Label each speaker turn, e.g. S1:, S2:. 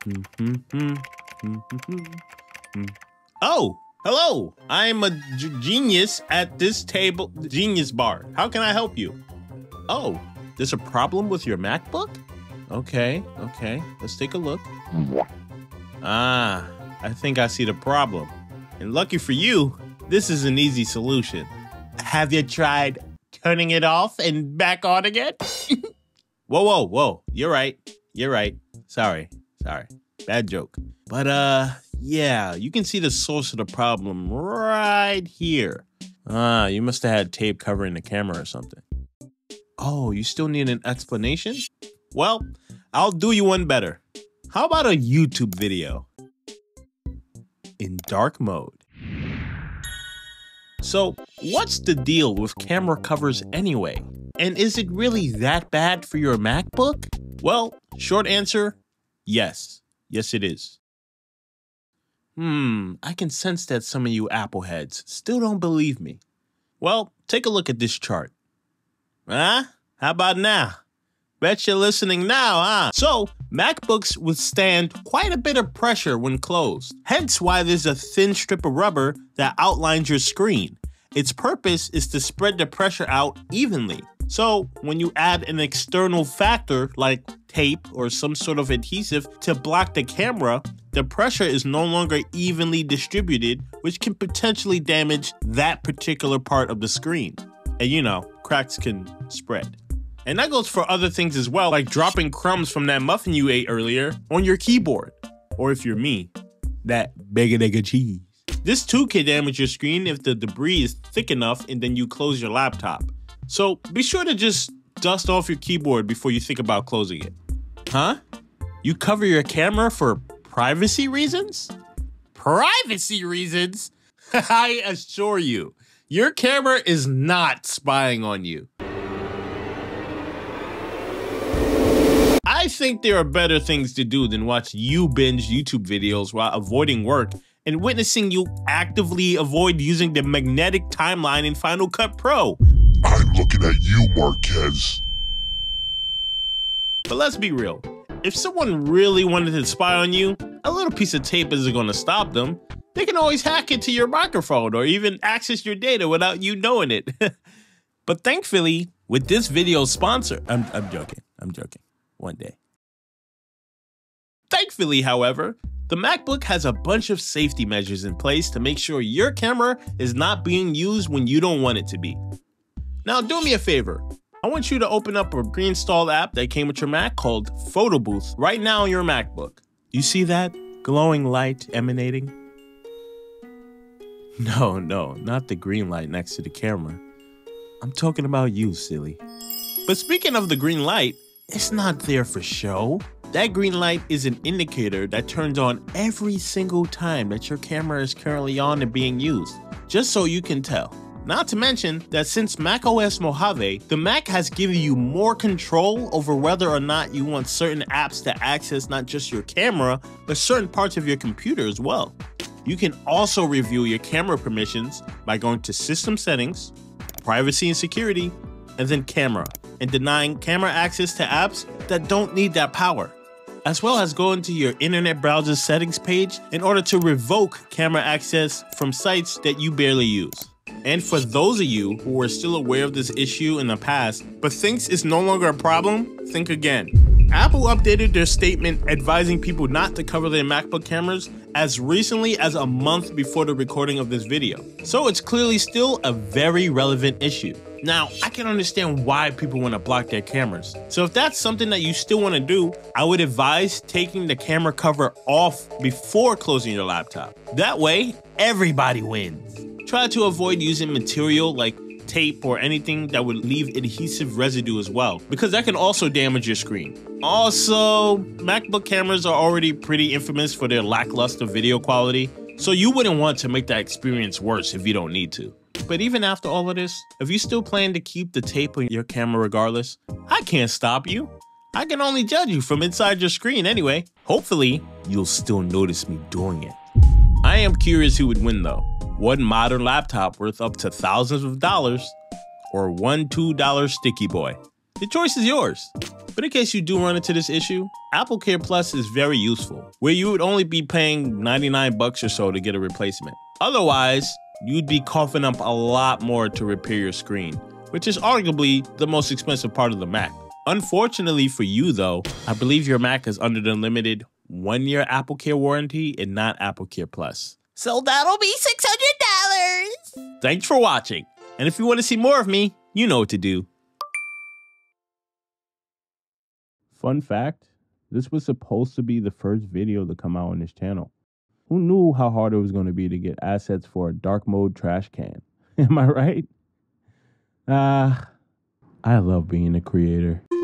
S1: Oh, hello. I'm a genius at this table, genius bar. How can I help you? Oh, there's a problem with your MacBook? Okay. Let's take a look. Ah, I think I see the problem. And lucky for you, this is an easy solution. Have you tried turning it off and back on again? Whoa. You're right. Sorry. Bad joke. But yeah, you can see the source of the problem right here. You must have had tape covering the camera or something. Oh, you still need an explanation? Well, I'll do you one better. How about a YouTube video in dark mode? So, what's the deal with camera covers anyway? And is it really that bad for your MacBook? Well, short answer, yes. Yes, it is. I can sense that some of you Apple heads still don't believe me. Well, take a look at this chart. How about now? Bet you're listening now, huh? So, MacBooks withstand quite a bit of pressure when closed. Hence why there's a thin strip of rubber that outlines your screen. Its purpose is to spread the pressure out evenly. So, when you add an external factor like tape or some sort of adhesive to block the camera, the pressure is no longer evenly distributed, which can potentially damage that particular part of the screen. And you know, cracks can spread. And that goes for other things as well, like dropping crumbs from that muffin you ate earlier on your keyboard. Or if you're me, that bacon cheese. This too can damage your screen if the debris is thick enough and then you close your laptop. So be sure to just dust off your keyboard before you think about closing it. Huh? You cover your camera for privacy reasons? Privacy reasons? I assure you, your camera is not spying on you. I think there are better things to do than watch you binge YouTube videos while avoiding work and witnessing you actively avoid using the magnetic timeline in Final Cut Pro.
S2: I'm looking at you, Marquez.
S1: But let's be real. If someone really wanted to spy on you, a little piece of tape isn't going to stop them. They can always hack into your microphone or even access your data without you knowing it. But thankfully, with this video's sponsor, I'm joking. One day. Thankfully, however, the MacBook has a bunch of safety measures in place to make sure your camera is not being used when you don't want it to be. Now, do me a favor. I want you to open up a pre-installed app that came with your Mac called Photo Booth right now on your MacBook. You see that glowing light emanating? No, not the green light next to the camera. I'm talking about you, silly. But speaking of the green light, it's not there for show. That green light is an indicator that turns on every single time that your camera is currently on and being used, just so you can tell. Not to mention that since macOS Mojave, the Mac has given you more control over whether or not you want certain apps to access not just your camera, but certain parts of your computer as well. You can also review your camera permissions by going to System Settings, Privacy and Security, and then Camera, and denying camera access to apps that don't need that power, as well as go into your internet browser settings page in order to revoke camera access from sites that you barely use. And for those of you who were still aware of this issue in the past, but thinks it's no longer a problem, think again. Apple updated their statement advising people not to cover their MacBook cameras as recently as a month before the recording of this video. So it's clearly still a very relevant issue. Now, I can understand why people want to block their cameras. So if that's something that you still want to do, I would advise taking the camera cover off before closing your laptop. That way, everybody wins. Try to avoid using material like tape or anything that would leave adhesive residue as well, because that can also damage your screen. Also, MacBook cameras are already pretty infamous for their lackluster video quality, so you wouldn't want to make that experience worse if you don't need to. But even after all of this, if you still plan to keep the tape on your camera regardless, I can't stop you. I can only judge you from inside your screen anyway. Hopefully, you'll still notice me doing it. I am curious who would win though. One modern laptop worth up to thousands of dollars, or one $2 sticky boy? The choice is yours. But in case you do run into this issue, Apple Care Plus is very useful, where you would only be paying 99 bucks or so to get a replacement. Otherwise, you'd be coughing up a lot more to repair your screen, which is arguably the most expensive part of the Mac. Unfortunately for you though, I believe your Mac is under the limited 1-year Apple Care warranty and not Apple Care Plus.
S3: So that'll be $600.
S1: Thanks for watching. And if you want to see more of me, you know what to do. Fun fact, this was supposed to be the first video to come out on this channel. Who knew how hard it was going to be to get assets for a dark mode trash can? Am I right? I love being a creator.